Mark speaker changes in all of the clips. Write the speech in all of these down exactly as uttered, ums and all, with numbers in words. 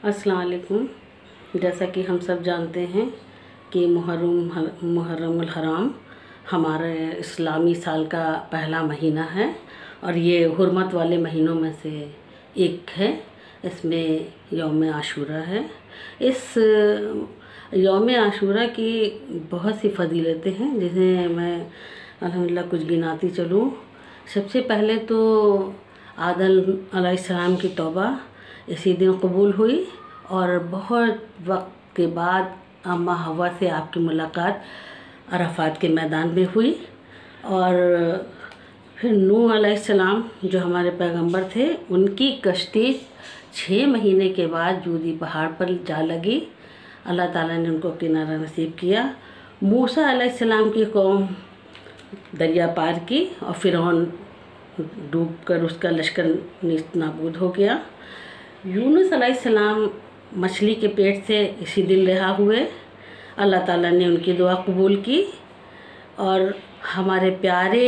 Speaker 1: अस्सलाम वालेकुम। जैसा कि हम सब जानते हैं कि मुहर्रम मुहर्रमुल हराम हमारे इस्लामी साल का पहला महीना है और ये हुर्मत वाले महीनों में से एक है। इसमें यौम आशूरा है। इस यौम आशूरा की बहुत सी फ़जीलतें हैं जिन्हें मैं अल्हम्दुलिल्लाह कुछ गिनाती चलूँ। सबसे पहले तो आदम अलैहिस्सलाम की तौबा इसी दिन कबूल हुई और बहुत वक्त के बाद अम्मा हवा से आपकी मुलाकात अराफात के मैदान में हुई। और फिर नूह अलैहिस्सलाम जो हमारे पैगंबर थे, उनकी कश्ती छः महीने के बाद जूदी पहाड़ पर जा लगी। अल्लाह ताला ने उनको किनारा नसीब किया। मूसा अलैहिस्सलाम की कौम दरिया पार की और फिरौन डूबकर उसका लश्कर नाबूद हो गया। यूनुस अलैहिस्सलाम मछली के पेट से इसी दिन रिहा हुए। अल्लाह ताला ने उनकी दुआ कबूल की और हमारे प्यारे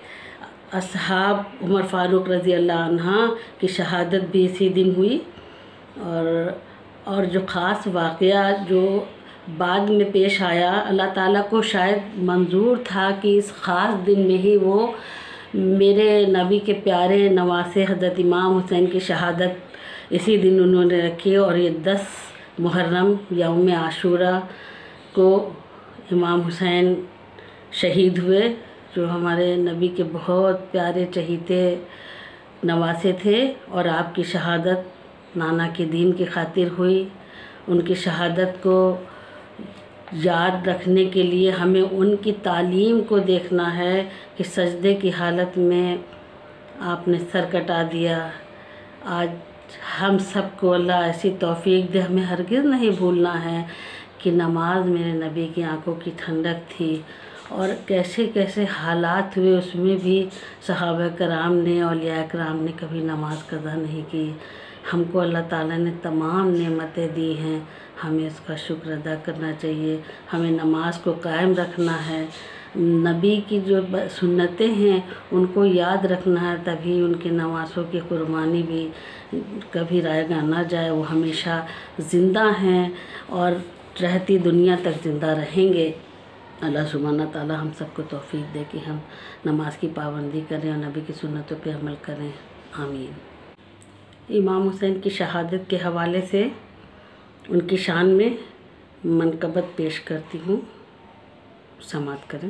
Speaker 1: असहाब उमर फ़ारूक रज़ी अल्लाह अन्हा की शहादत भी इसी दिन हुई। और और जो ख़ास वाक़या जो बाद में पेश आया, अल्लाह ताला को शायद मंजूर था कि इस ख़ास दिन में ही वो मेरे नबी के प्यारे नवासे हज़रत इमाम हुसैन की शहादत इसी दिन उन्होंने रखी। और ये दस मुहर्रम यौम आशूरा को इमाम हुसैन शहीद हुए, जो हमारे नबी के बहुत प्यारे चहीते नवासे थे। और आपकी शहादत नाना के दीन की खातिर हुई। उनकी शहादत को याद रखने के लिए हमें उनकी तालीम को देखना है कि सजदे की हालत में आपने सर कटा दिया। आज हम सबको अल्लाह ऐसी तौफीक दे, हमें हरगिज़ नहीं भूलना है कि नमाज मेरे नबी की आंखों की ठंडक थी। और कैसे कैसे हालात हुए, उसमें भी सहाबा कराम ने औलिया कराम ने कभी नमाज कज़ा नहीं की। हमको अल्लाह ताला ने तमाम नेमतें दी हैं, हमें उसका शुक्र अदा करना चाहिए। हमें नमाज को कायम रखना है, नबी की जो सुन्नतें हैं उनको याद रखना है, तभी उनकी नमाज़ों की कुर्बानी भी कभी रायगा ना जाए। वो हमेशा ज़िंदा हैं और रहती दुनिया तक ज़िंदा रहेंगे। अल्लाह सुब्हाना ताला हम सबको तौफीक दे कि हम नमाज की पाबंदी करें और नबी की सुन्नतों पे अमल करें। आमीन। इमाम हुसैन की शहादत के हवाले से उनकी शान में मनकबत पेश करती हूँ, समात करें।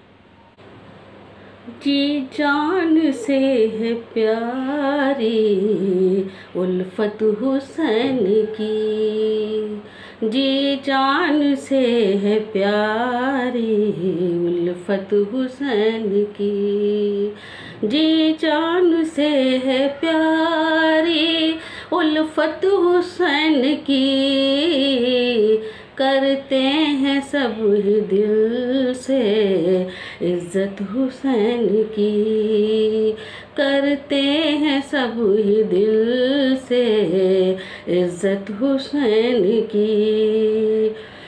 Speaker 1: जी जान से है प्यारी उल्फत हुसैन की, जी जान से है प्यारी उल्फत हुसैन की, जी जान से है प्यारी उल्फत हुसैन की। करते हैं सब ही दिल से इज़्ज़त हुसैन की, करते हैं सब ही दिल से इज़्ज़त हुसैन की।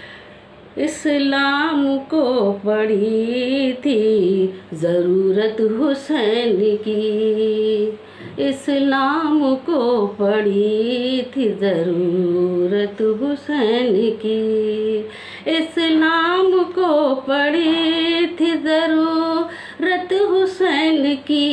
Speaker 1: इस्लाम को पड़ी थी ज़रूरत हुसैन की, इस्लाम को पड़ी थी ज़रूरत हुसैन की, इस्लाम को पड़ी थी ज़रूरत हुसैन की।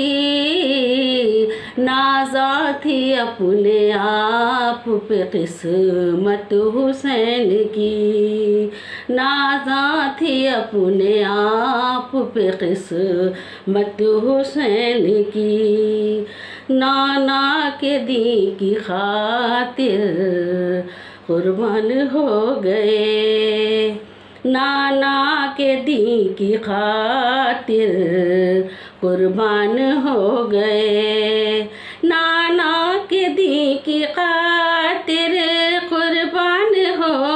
Speaker 1: नाज़ा थी अपने आप पे किस्मत हुसैन की, नाज़ा थी अपने आप पे किस्मत हुसैन की। नाना के दी की खातिर कुर्बान हो गए, नाना के दी की खातिर कुर्बान हो गए, नाना के दी की खातिर कुर्बान हो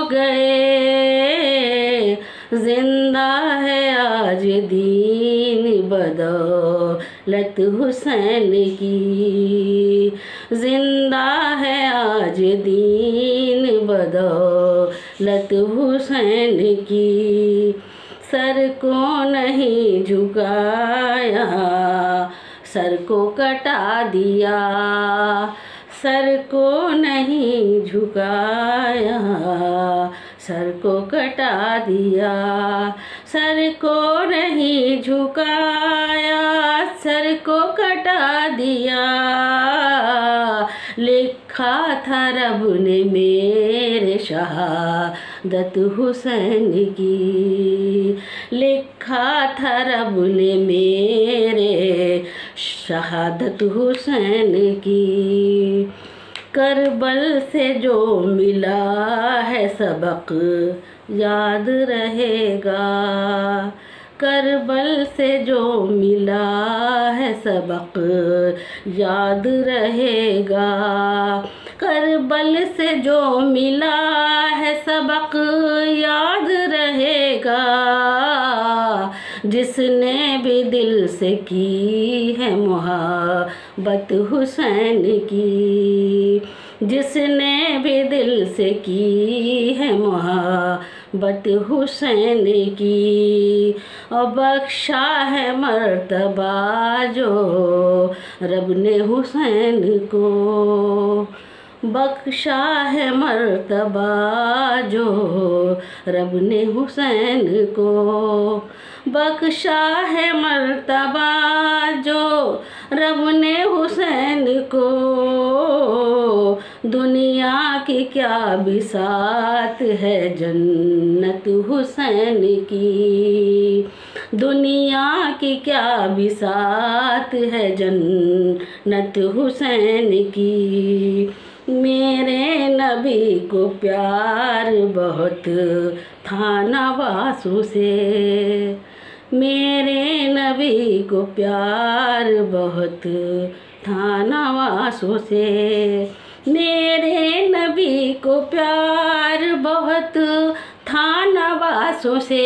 Speaker 1: गए। जिंदा है आज दीन बदौलत हुसैन की, जिंदा है आज दीन बदौलत हुसैन की। सर को नहीं झुकाया, सर को कटा दिया, सर को नहीं झुकाया, सर को कटा दिया। सर को नहीं झुकाया, सर को कटा दिया। लिखा था रब ने मेरे शहादत हुसैन की, लिखा था रब ने मेरे शहादत हुसैन की। करबल से जो मिला है सबक याद रहेगा, करबल से जो मिला है सबक याद रहेगा। करबल से जो मिला है सबक याद रहेगा। जिसने भी दिल से की है मोहब्बत हुसैन की, जिसने भी दिल से की है मोहब्बत हुसैन की। और बख्शा है मर्तबा जो रब ने हुसैन को, बख्शा है मर्तबा जो रब ने हुसैन को। बख्शा है मर्तबा जो रब ने हुसैन को। दुनिया की क्या बिसात है जन्नत हुसैन की, दुनिया की क्या बिसात है जन्नत हुसैन की। मेरे नबी को प्यार बहुत था नवासों से, मेरे नबी को प्यार बहुत था नवासों से। मेरे नबी को प्यार बहुत था नवासों से।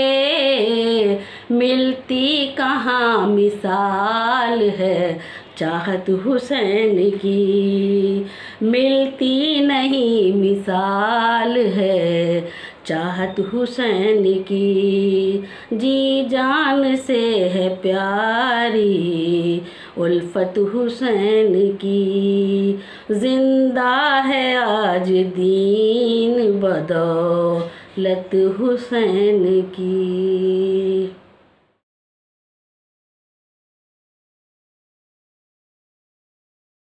Speaker 1: मिलती कहाँ मिसाल है चाहत हुसैन की, मिलती नहीं मिसाल है चाहत हुसैन की। जी जान से है प्यारी उल्फत हुसैन की। जिंदा है आज दीन बदौलत हुसैन की।